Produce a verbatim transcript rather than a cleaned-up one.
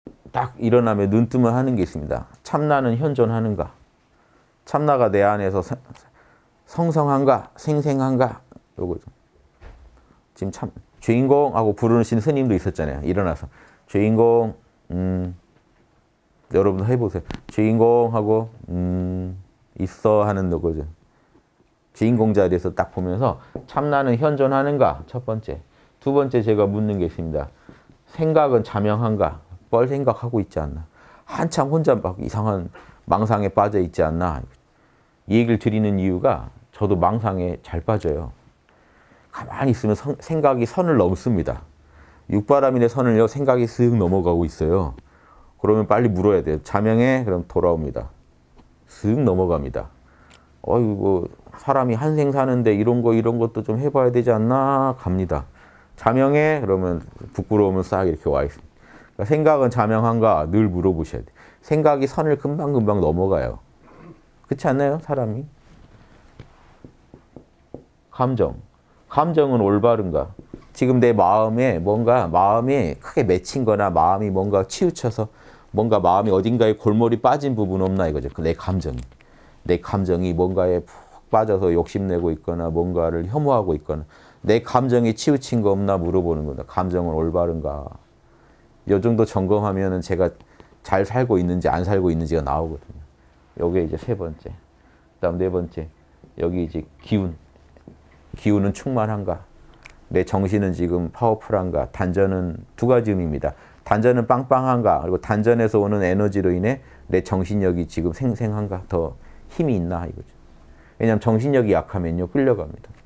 딱 일어나면 눈 뜨면 하는 게 있습니다. 참나는 현존하는가? 참나가 내 안에서 성성한가? 생생한가? 요거죠. 지금 참 주인공하고 부르신 스님도 있었잖아요. 일어나서 주인공, 음, 여러분 해보세요. 주인공하고 음, 있어 하는 거죠. 주인공 자리에서 딱 보면서 참나는 현존하는가? 첫 번째. 두 번째 제가 묻는 게 있습니다. 생각은 자명한가? 뻘 생각하고 있지 않나? 한참 혼자 막 이상한 망상에 빠져 있지 않나? 이 얘기를 드리는 이유가 저도 망상에 잘 빠져요. 가만히 있으면 성, 생각이 선을 넘습니다. 육바라밀의 선을요, 생각이 쓱 넘어가고 있어요. 그러면 빨리 물어야 돼요. 자명해? 그럼 돌아옵니다. 쓱 넘어갑니다. 어이구, 사람이 한생 사는데 이런 거, 이런 것도 좀 해봐야 되지 않나? 갑니다. 자명해? 그러면 부끄러우면 싹 이렇게 와 있습니다. 그러니까 생각은 자명한가? 늘 물어보셔야 돼요. 생각이 선을 금방금방 넘어가요. 그렇지 않나요? 사람이? 감정. 감정은 올바른가? 지금 내 마음에 뭔가 마음이 크게 맺힌 거나 마음이 뭔가 치우쳐서 뭔가 마음이 어딘가에 골몰이 빠진 부분 없나 이거죠. 내 감정이. 내 감정이 뭔가에 푹 빠져서 욕심내고 있거나 뭔가를 혐오하고 있거나 내 감정이 치우친 거 없나 물어보는 겁니다. 감정은 올바른가? 이 정도 점검하면은 제가 잘 살고 있는지 안 살고 있는지가 나오거든요. 요게 이제 세 번째. 그다음 네 번째. 여기 이제 기운. 기운은 충만한가? 내 정신은 지금 파워풀한가? 단전은 두 가지 의미입니다. 단전은 빵빵한가? 그리고 단전에서 오는 에너지로 인해 내 정신력이 지금 생생한가? 더 힘이 있나? 이거죠. 왜냐하면 정신력이 약하면요, 끌려갑니다.